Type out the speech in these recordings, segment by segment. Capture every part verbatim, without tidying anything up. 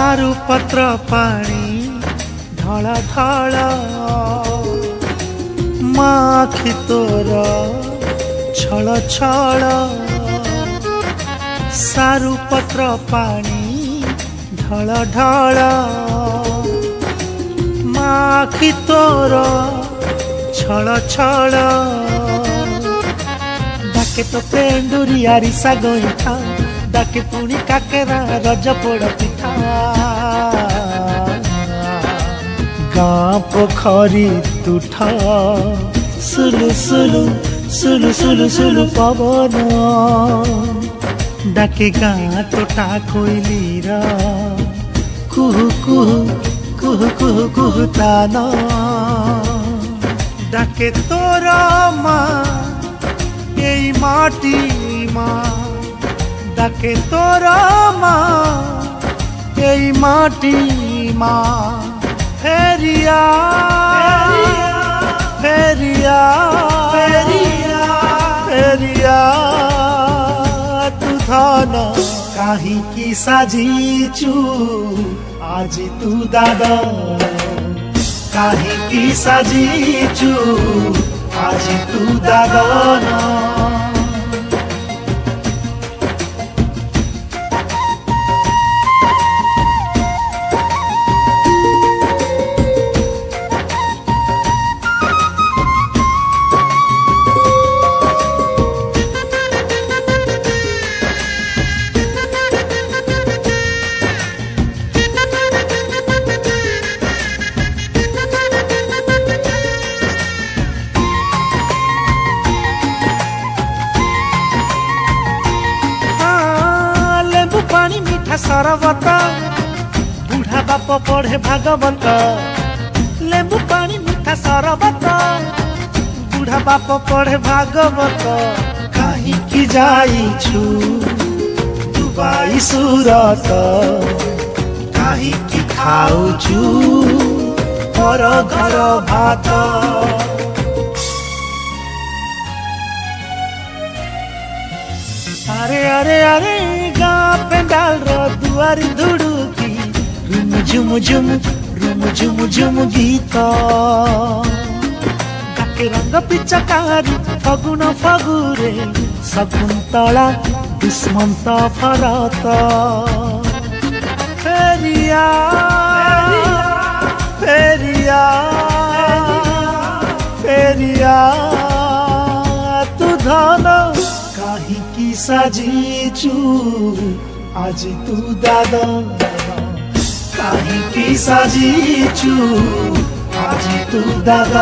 सारू पत्र पानी ढल ढल माखी तोर छल छल सारू पत्र पानी ढल ढल माखी तोर छल छल डाके तो पेंडुरी आरिसा गईठा डाके पुणी काकेरा रज पोड़ पिठा गाँ पोखरी तुठा सुलु सुलु सुलु सुलु सुलु पवन डाके गाँ तोटा कोइलीर कुहु कुहु कुहु कुहु कुहु तान डाके तोर माँ यही माटी माँ डाके तोर माँ यही माटी माँ फेरिया फेरिया फेरिया फेरिया तू धन काहे की साजीचु आज तू दादा काहे की साजीचु आज तू दादा पानी मीठा सरबत बुढ़ा बाप पढ़े भागवत लेंबू पानी मीठा सरबत बुढ़ा बाप पढ़े भागवत कहीं की जाइछु दुबई सूरत कहीं की खाउछु पर घर भात अरे अरे अरे गाँ पेंडाल रो दुआरी धुड़ुकी रुम झुम झुम रुम झुम झुम गीत डाके रंग पिचकारी फगुन फगुरे शकुन्तला दुष्मंत भरत फेरिया फेरिया फेरिया तू धन काहे की साजीचु आज तू दादा काहे की साजीचु आज तू दादा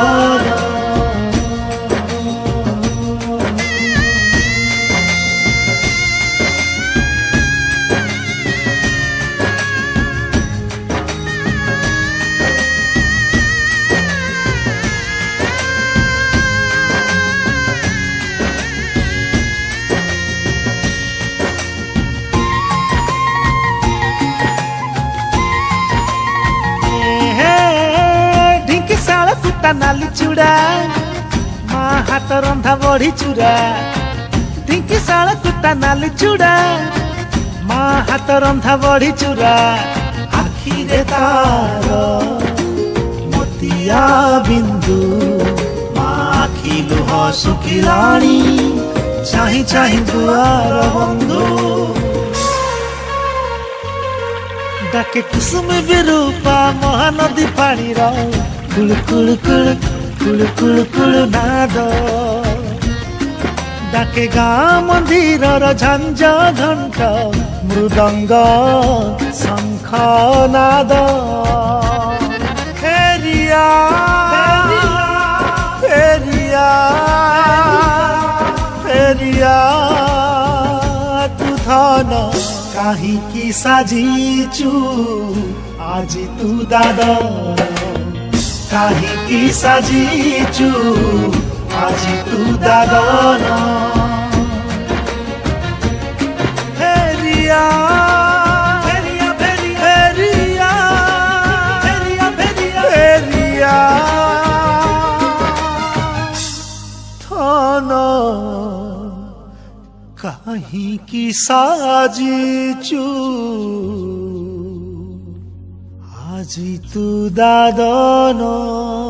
नाली चूड़ा माँ हाथ रंधा बड़ी चूड़ा ढिंकी साल कुत्ता नाली चूड़ा माँ हाथ रंधा बड़ी चूड़ा आखि रे तार मोतिया बिंदु माँ आखि लुह सुखिलाणी चाही चाही दुआर बंधु डाके कुसुम विरूपा महानदी पानी रा कुल कुल कुल कुल कुल कुल नाद डाके गाँ मंदिर झंझ घंट मृदंग शंख नाद फेरिया फेरिया फेरिया तू धन काहे की साजीचु आज तू दादा काहे की साजीचु आज तू दादा फेरिया फेरिया फेरिया फेरिया फेरिया फेरिया थन काहे की साजीचु ଆଜି ତୁ ଦାଦନ